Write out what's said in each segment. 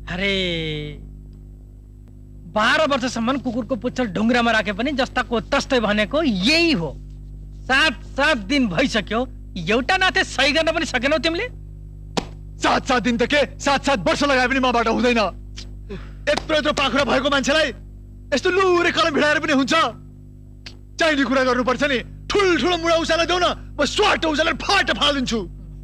अरे 12 वर्षसम्म कुकुरको पुच्छर ढुङ्ग्रामा राखे पनि जस्ताको तस्तै भनेको यही हो। 7 दिन भइसक्यो, एउटा नाथे सही गर्न पनि सकेनौ तिमीले। 7 दिन त के 7 वर्ष लगाए पनि मबाट हुँदैन। यत्रो पाखुरा भएको मान्छेलाई यस्तो लुरे कलम भिडाएर पनि हुन्छ? चाहिने कुरा गर्नुपर्छ नि। ठुल्ठुलो मुडा उसाला देऊ न, म स्वाट उसालेर फाट फालिदिन्छु।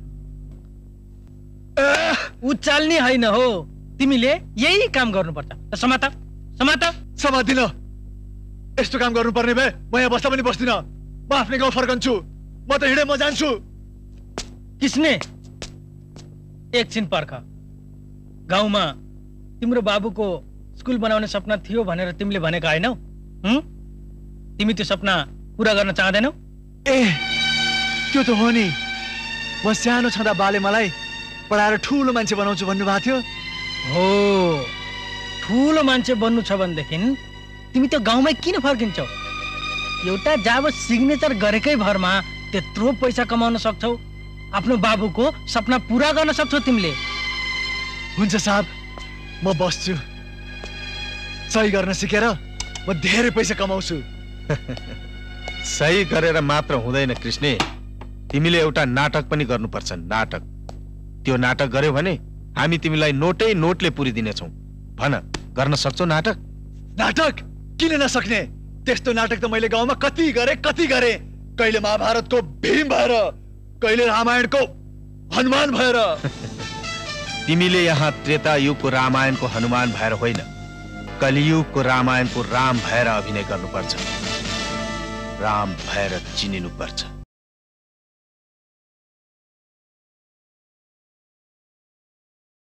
उचाल्ने होइन हो, तिमीले यही काम गर्नुपर्छ। समात समातिन। यस्तो काम गर्नुपर्ने भए म यहाँ बस्दा पनि बस्दिन। म आफ्नै गाउँ फर्कन्छु। म त हिँडे म जान्छु। किसने एकछिन पर्ख। गाउँमा तिम्रो बाबुको स्कुल बनाउने सपना थियो भनेर तिमीले भनेको हैनौ? तिमी त्यो सपना पूरा गर्न चाहदैनौ? त्यो त हो नि। म सानो छँदा बाले मलाई पढाएर ठुलो मान्छे बनाउँछु भन्नुभएको थियो। हो, ठुलो मान्छे बन्नु छ भनेदेखि तिमी त्यो गाउँमै किन फर्किन्छौ? एउटा जाब सिग्नेचर गरेकै भरमा त्यत्रो पैसा कमाउन सक्छौ, आफ्नो बाबुको सपना पूरा गर्न सक्छौ तिमीले। हुन्छ साहब, म बस्छु। सही गर्न सिकेर म धेरै पैसा कमाउँछु। सही गरेर मात्र हुँदैन कृष्ण, तिमीले एउटा नाटक पनि गर्नुपर्छ। नाटक। त्यो नाटक गर्यो भने हामी तिमीलाई नोटले पुरिदिनेछौँ। भन, गर्न सक्छौ नाटक? नाटक किन नसक्ने? त्यस्तो नाटक त मैले गाउँमा कति गरे। कहिले महाभारतको भीम भएर, कहिले रामायणको हनुमान भएर। तिमीले यहाँ त्रेता युगको रामायणको हनुमान भएर होइन, कलियुगको रामायणको राम भएर अभिनय गर्नुपर्छ। राम भएर चिनिनुपर्छ।